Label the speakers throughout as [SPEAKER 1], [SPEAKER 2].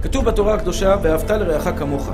[SPEAKER 1] כתוב בתורה הקדושה, ואהבת לרעך כמוך.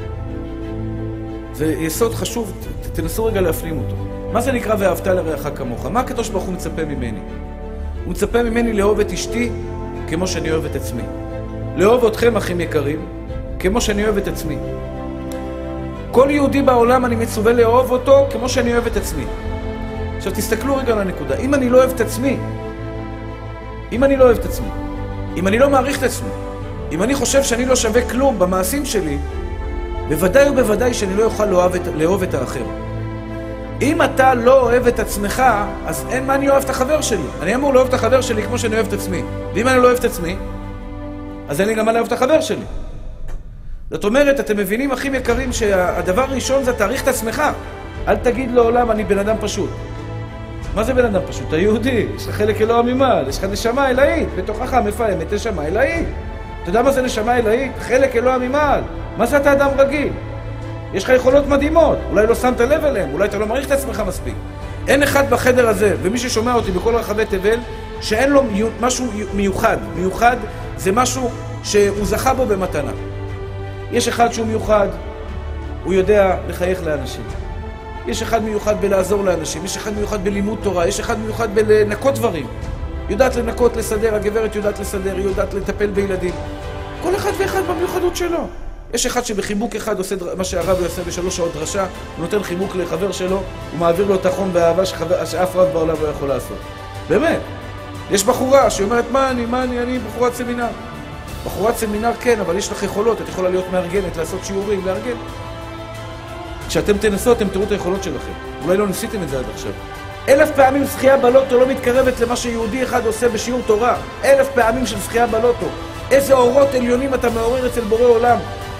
[SPEAKER 1] זה יסוד חשוב, תנסו רגע להפנים אותו. מה זה נקרא ואהבת לרעך כמוך? מה הקדוש ברוך הוא מצפה ממני? הוא מצפה ממני לאהוב את אשתי כמו שאני אוהב את עצמי. לאהוב אתכם, אחים יקרים, כמו שאני אוהב את עצמי. כל יהודי בעולם אני מצווה לאהוב אותו כמו שאני אוהב את עצמי. עכשיו תסתכלו רגע על הנקודה. אם אני לא אוהב את עצמי, אם אני לא מעריך את עצמי, אם אני חושב שאני לא שווה כלום במעשים שלי, בוודאי ובוודאי שאני לא אוכל לאהוב את האחר. אם אתה לא אוהב את עצמך, אז אין מה אני אוהב את החבר שלי. אני אמור לאהוב את החבר שלי כמו שאני אוהב את עצמי. ואם אני לא אוהב את עצמי, אז אין לי גם מה לאהוב את החבר שלי. זאת אומרת, אתם מבינים, אחים יקרים, שהדבר הראשון זה תעריך את עצמך. אל תגיד לעולם, אני בן אדם פשוט. מה זה בן אדם פשוט? אתה יהודי, יש לך חלק אלוה ממעל, יש לך נשמה אלוהית, בתוכך מפעמת נשמה אלוהית. אתה יודע מה זה נשמה אלוהית? חלק אלוה ממעל. מה זה אתה אדם רגיל? יש לך יכולות מדהימות, אולי לא שמת לב אליהם, אולי אתה לא מעריך את עצמך מספיק. אין אחד בחדר הזה, ומי ששומע אותי בכל רחבי תבל, שאין לו משהו מיוחד. מיוחד זה משהו שהוא זכה בו במתנה. יש אחד שהוא מיוחד, הוא יודע לחייך לאנשים. יש אחד מיוחד בלעזור לאנשים, יש אחד מיוחד בלימוד תורה, יש אחד מיוחד בלנקות דברים. יודעת לנקות, לסדר, הגברת יודעת לסדר, היא יודעת לטפל בילדים. כל אחד ואחד במיוחדות שלו. יש אחד שבחיבוק אחד עושה מה שהרב יעשה ב3 שעות דרשה, הוא נותן חיבוק לחבר שלו, הוא מעביר לו את החום באהבה שאף רב בעולם לא יכול לעשות. באמת. יש בחורה שאומרת, מה אני בחורת סמינר. בחורת סמינר כן, אבל יש לך יכולות, את יכולה להיות מארגנת, לעשות שיעורים, לארגן. כשאתם תנסו, אתם תראו את היכולות שלכם. אולי לא ניסיתם את זה עד עכשיו. 1000 פעמים זכייה בלוטו לא מתקרבת למה שיהודי אחד עושה בשיעור תורה. 1000 פעמים של זכייה בלוטו. איזה אורות עליונים אתה מעורר אצל בורא עולם.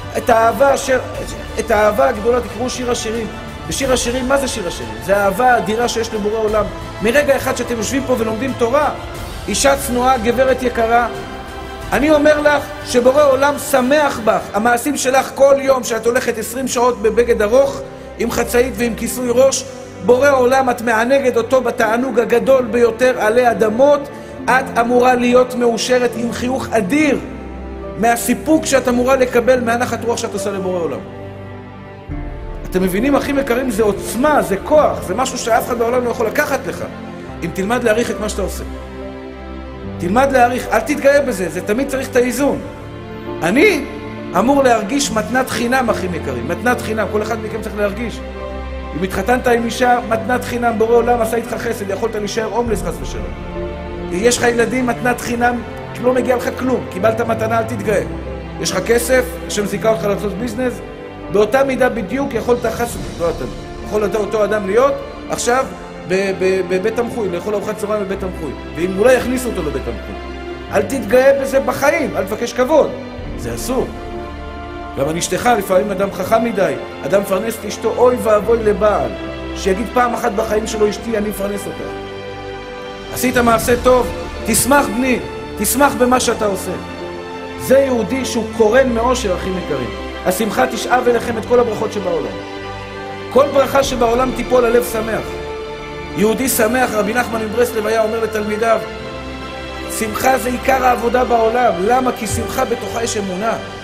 [SPEAKER 1] את האהבה הגדולה, תקראו שיר השירים. בשיר השירים, מה זה שיר השירים? זה האהבה האדירה שיש לבורא עולם. מרגע אחד שאתם יושבים פה ולומדים תורה, אישה צנועה, גברת יקרה, אני אומר לך שבורא עולם שמח בך. המעשים שלך כל יום שאת הולכת 20 שעות בבגד ארוך, עם חצאית ועם כיסוי ראש, בורא עולם את מענגת אותו בתענוג הגדול ביותר עלי אדמות, את אמורה להיות מאושרת עם חיוך אדיר מהסיפוק שאת אמורה לקבל מהנחת רוח שאת עושה לבורא עולם. אתם מבינים, אחים יקרים, זה עוצמה, זה כוח, זה משהו שאף אחד בעולם לא יכול לקחת לך, אם תלמד להעריך את מה שאתה עושה. תלמד להעריך, אל תתגאה בזה, זה תמיד צריך את האיזון. אני אמור להרגיש מתנת חינם, אחים יקרים, מתנת חינם, כל אחד מכם צריך להרגיש. אם התחתנת עם אישה, מתנת חינם, בורא עולם עשה איתך חסד, יכולת להישאר הומלס חס ושלום. יש לך ילדים, מתנת חינם, לא מגיע לך כלום, קיבלת מתנה, אל תתגאה. יש לך כסף, השם זיכה אותך לעשות ביזנס, באותה מידה בדיוק יכולת יכול אותו אדם להיות עכשיו בבית תמחוי, לאכול ארוחת צהריים בבית תמחוי, ואם אולי יכניסו אותו לבית תמחוי. אל תתגאה בזה בחיים, אל תבקש כבוד, זה אסור. גם על אשתך, לפעמים אדם חכם מדי, אדם מפרנס את אשתו, אוי ואבוי לבעל, שיגיד פעם אחת בחיים שלו, אשתי, אני מפרנס אותה. עשית מעשה טוב, תשמח בני, תשמח במה שאתה עושה. זה יהודי שהוא קורן מאושר, אחים יקרים. השמחה תשאב אליכם את כל הברכות שבעולם. כל ברכה שבעולם תיפול הלב שמח. יהודי שמח, רבי נחמן מברסלב היה אומר לתלמידיו, שמחה זה עיקר העבודה בעולם. למה? כי שמחה בתוכה יש אמונה.